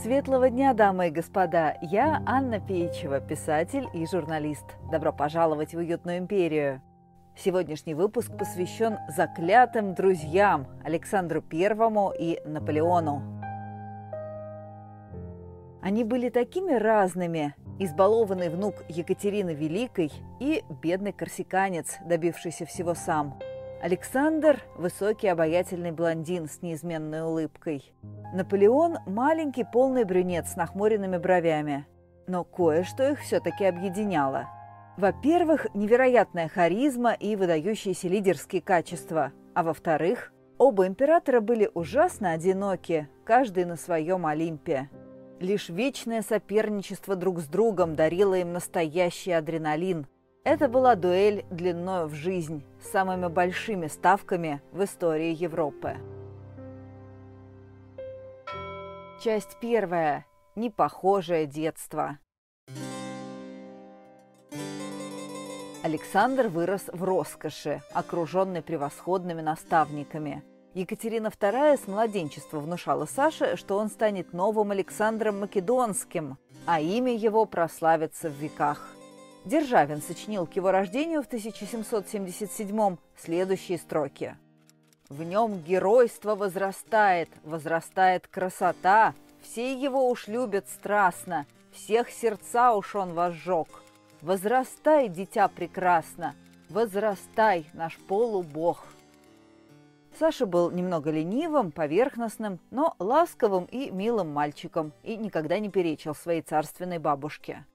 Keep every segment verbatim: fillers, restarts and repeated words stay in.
Светлого дня, дамы и господа! Я Анна Пеичева, писатель и журналист. Добро пожаловать в уютную империю! Сегодняшний выпуск посвящен заклятым друзьям Александру Первому и Наполеону. Они были такими разными: избалованный внук Екатерины Великой и бедный корсиканец, добившийся всего сам. Александр – высокий обаятельный блондин с неизменной улыбкой. Наполеон – маленький полный брюнет с нахмуренными бровями. Но кое-что их все-таки объединяло. Во-первых, невероятная харизма и выдающиеся лидерские качества. А во-вторых, оба императора были ужасно одиноки, каждый на своем Олимпе. Лишь вечное соперничество друг с другом дарило им настоящий адреналин. Это была дуэль длиною в жизнь, с самыми большими ставками в истории Европы. Часть первая. Непохожее детство. Александр вырос в роскоши, окруженный превосходными наставниками. Екатерина Вторая с младенчества внушала Саше, что он станет новым Александром Македонским, а имя его прославится в веках. Державин сочинил к его рождению в тысяча семьсот семьдесят седьмом следующие строки. «В нем геройство возрастает, возрастает красота, все его уж любят страстно, всех сердца уж он возжег. Возрастай, дитя прекрасно, возрастай, наш полубог». Саша был немного ленивым, поверхностным, но ласковым и милым мальчиком и никогда не перечил своей царственной бабушке.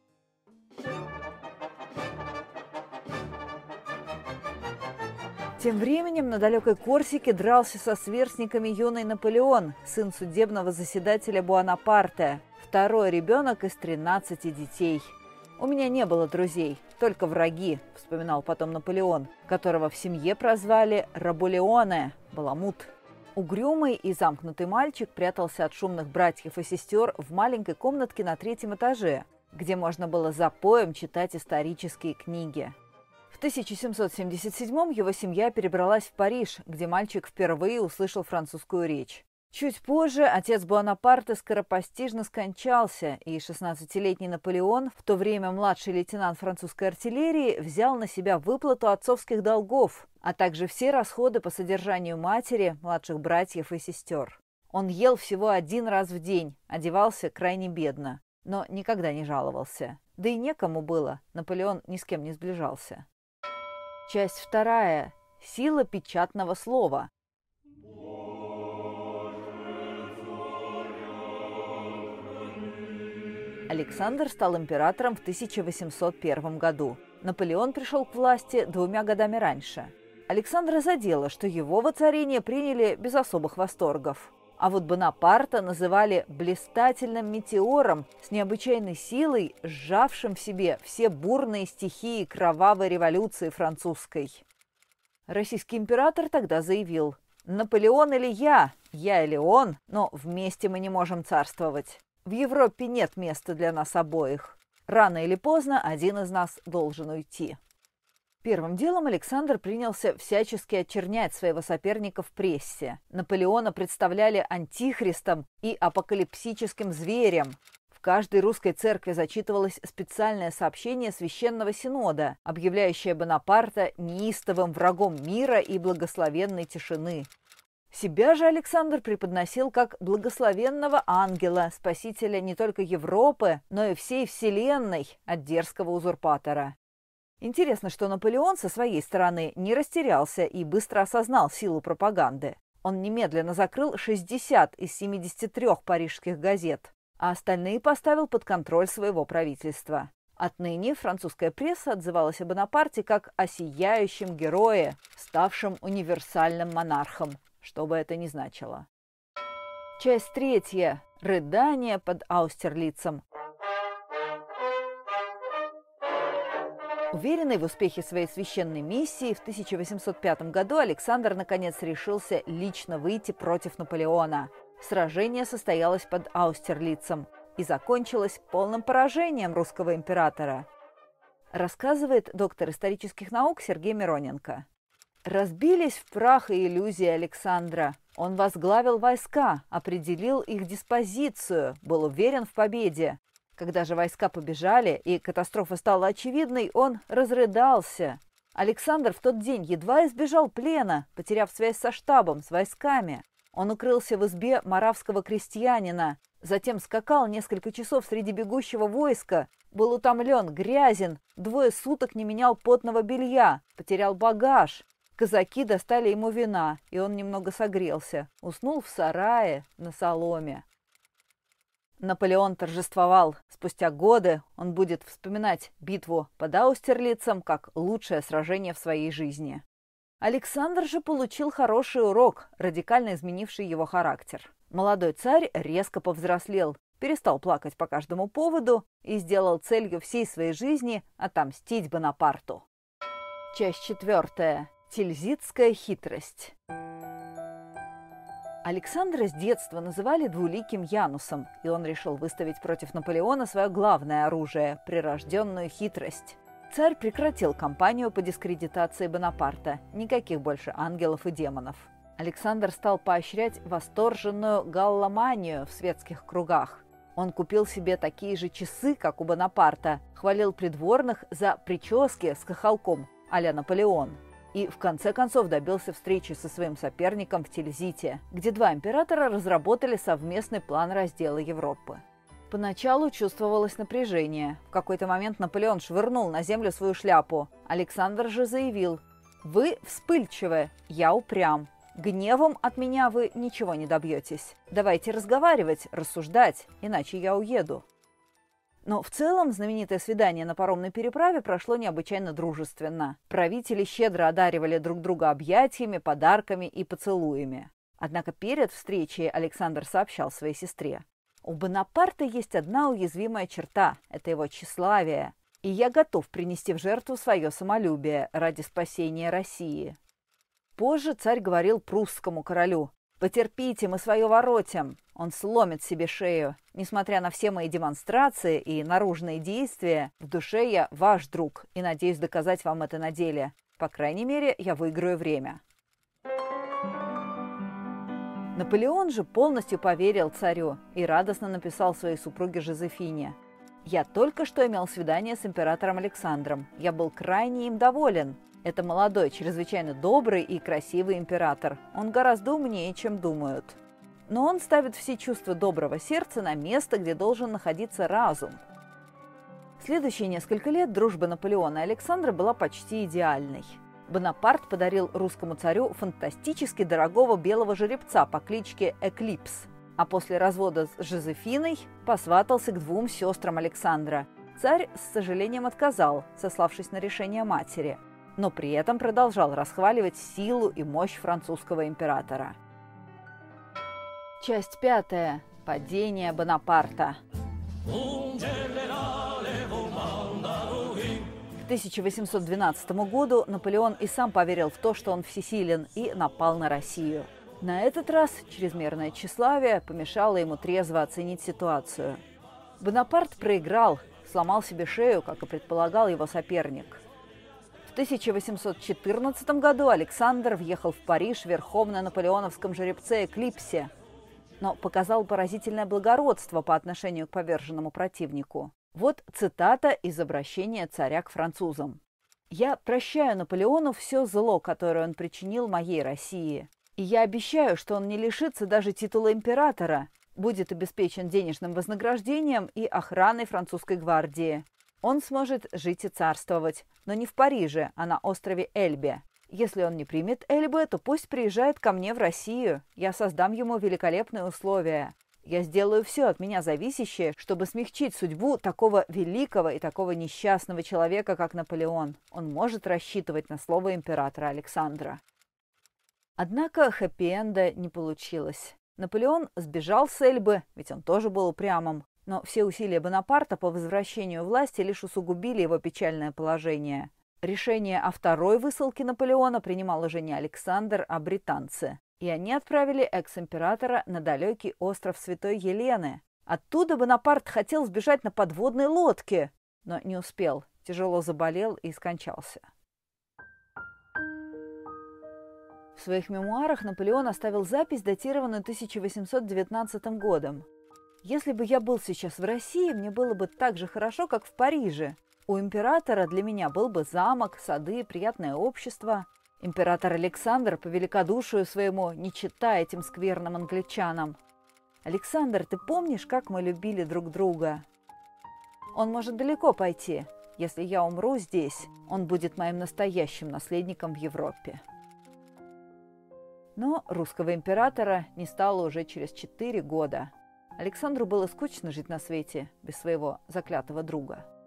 Тем временем на далекой Корсике дрался со сверстниками юный Наполеон, сын судебного заседателя Буанапарте, второй ребенок из тринадцати детей. «У меня не было друзей, только враги», – вспоминал потом Наполеон, которого в семье прозвали Рабулеоне – баламут. Угрюмый и замкнутый мальчик прятался от шумных братьев и сестер в маленькой комнатке на третьем этаже, где можно было запоем читать исторические книги. В тысяча семьсот семьдесят седьмом его семья перебралась в Париж, где мальчик впервые услышал французскую речь. Чуть позже отец Буанапарте скоропостижно скончался, и шестнадцатилетний Наполеон, в то время младший лейтенант французской артиллерии, взял на себя выплату отцовских долгов, а также все расходы по содержанию матери, младших братьев и сестер. Он ел всего один раз в день, одевался крайне бедно, но никогда не жаловался. Да и некому было, Наполеон ни с кем не сближался. Часть вторая. Сила печатного слова. Александр стал императором в тысяча восемьсот первом году. Наполеон пришел к власти двумя годами раньше. Александра задело, что его воцарение приняли без особых восторгов. А вот Бонапарта называли блистательным метеором с необычайной силой, сжавшим в себе все бурные стихии кровавой революции французской. Российский император тогда заявил: «Наполеон или я, я или он, но вместе мы не можем царствовать. В Европе нет места для нас обоих. Рано или поздно один из нас должен уйти». Первым делом Александр принялся всячески очернять своего соперника в прессе. Наполеона представляли антихристом и апокалипсическим зверем. В каждой русской церкви зачитывалось специальное сообщение Священного Синода, объявляющее Бонапарта неистовым врагом мира и благословенной тишины. Себя же Александр преподносил как благословенного ангела, спасителя не только Европы, но и всей вселенной от дерзкого узурпатора. Интересно, что Наполеон со своей стороны не растерялся и быстро осознал силу пропаганды. Он немедленно закрыл шестьдесят из семидесяти трёх парижских газет, а остальные поставил под контроль своего правительства. Отныне французская пресса отзывалась о Бонапарте как о сияющем герое, ставшем универсальным монархом, что бы это ни значило. Часть третья. Рыдание под Аустерлицем. Уверенный в успехе своей священной миссии, в тысяча восемьсот пятом году Александр наконец решился лично выйти против Наполеона. Сражение состоялось под Аустерлицем и закончилось полным поражением русского императора. Рассказывает доктор исторических наук Сергей Мироненко. Разбились в прах и иллюзии Александра. Он возглавил войска, определил их диспозицию, был уверен в победе. Когда же войска побежали и катастрофа стала очевидной, он разрыдался. Александр в тот день едва избежал плена, потеряв связь со штабом, с войсками. Он укрылся в избе моравского крестьянина, затем скакал несколько часов среди бегущего войска, был утомлен, грязен, двое суток не менял потного белья, потерял багаж. Казаки достали ему вина, и он немного согрелся, уснул в сарае на соломе. Наполеон торжествовал. Спустя годы он будет вспоминать битву под Аустерлицем как лучшее сражение в своей жизни. Александр же получил хороший урок, радикально изменивший его характер. Молодой царь резко повзрослел, перестал плакать по каждому поводу и сделал целью всей своей жизни отомстить Бонапарту. Часть четвертая. Тильзитская хитрость. Александра с детства называли двуликим Янусом, и он решил выставить против Наполеона свое главное оружие – прирожденную хитрость. Царь прекратил кампанию по дискредитации Бонапарта. Никаких больше ангелов и демонов. Александр стал поощрять восторженную галломанию в светских кругах. Он купил себе такие же часы, как у Бонапарта, хвалил придворных за прически с хохолком а-ля Наполеон. И в конце концов добился встречи со своим соперником в Тильзите, где два императора разработали совместный план раздела Европы. Поначалу чувствовалось напряжение. В какой-то момент Наполеон швырнул на землю свою шляпу. Александр же заявил: «Вы вспыльчивы, я упрям. Гневом от меня вы ничего не добьетесь. Давайте разговаривать, рассуждать, иначе я уеду». Но в целом знаменитое свидание на паромной переправе прошло необычайно дружественно. Правители щедро одаривали друг друга объятиями, подарками и поцелуями. Однако перед встречей Александр сообщал своей сестре: «У Бонапарта есть одна уязвимая черта – это его тщеславие, и я готов принести в жертву свое самолюбие ради спасения России». Позже царь говорил прусскому королю: «Потерпите, мы свое воротим». Он сломит себе шею. Несмотря на все мои демонстрации и наружные действия, в душе я ваш друг и надеюсь доказать вам это на деле. По крайней мере, я выиграю время. Наполеон же полностью поверил царю и радостно написал своей супруге Жозефине: «Я только что имел свидание с императором Александром. Я был крайне им доволен. Это молодой, чрезвычайно добрый и красивый император. Он гораздо умнее, чем думают. Но он ставит все чувства доброго сердца на место, где должен находиться разум». Следующие несколько лет дружба Наполеона и Александра была почти идеальной. Бонапарт подарил русскому царю фантастически дорогого белого жеребца по кличке Эклипс, а после развода с Жозефиной посватался к двум сестрам Александра. Царь с сожалением отказал, сославшись на решение матери, но при этом продолжал расхваливать силу и мощь французского императора. Часть пятая. Падение Бонапарта. К тысяча восемьсот двенадцатому году Наполеон и сам поверил в то, что он всесилен, и напал на Россию. На этот раз чрезмерное тщеславие помешало ему трезво оценить ситуацию. Бонапарт проиграл, сломал себе шею, как и предполагал его соперник. В тысяча восемьсот четырнадцатом году Александр въехал в Париж верхом на наполеоновском жеребце Эклипсе, но показал поразительное благородство по отношению к поверженному противнику. Вот цитата из обращения царя к французам. «Я прощаю Наполеону все зло, которое он причинил моей России, и я обещаю, что он не лишится даже титула императора, будет обеспечен денежным вознаграждением и охраной французской гвардии. Он сможет жить и царствовать, но не в Париже, а на острове Эльбе. Если он не примет Эльбы, то пусть приезжает ко мне в Россию. Я создам ему великолепные условия. Я сделаю все от меня зависящее, чтобы смягчить судьбу такого великого и такого несчастного человека, как Наполеон. Он может рассчитывать на слово императора Александра». Однако хэппи-энда не получилось. Наполеон сбежал с Эльбы, ведь он тоже был упрямым. Но все усилия Бонапарта по возвращению власти лишь усугубили его печальное положение. Решение о второй высылке Наполеона принимал уже не Александр, а британцы. И они отправили экс-императора на далекий остров Святой Елены. Оттуда Бонапарт хотел сбежать на подводной лодке, но не успел, тяжело заболел и скончался. В своих мемуарах Наполеон оставил запись, датированную тысяча восемьсот девятнадцатым годом. «Если бы я был сейчас в России, мне было бы так же хорошо, как в Париже. У императора для меня был бы замок, сады, приятное общество. Император Александр по великодушию своему не чита этим скверным англичанам. Александр, ты помнишь, как мы любили друг друга? Он может далеко пойти. Если я умру здесь, он будет моим настоящим наследником в Европе». Но русского императора не стало уже через четыре года. Александру было скучно жить на свете без своего заклятого друга.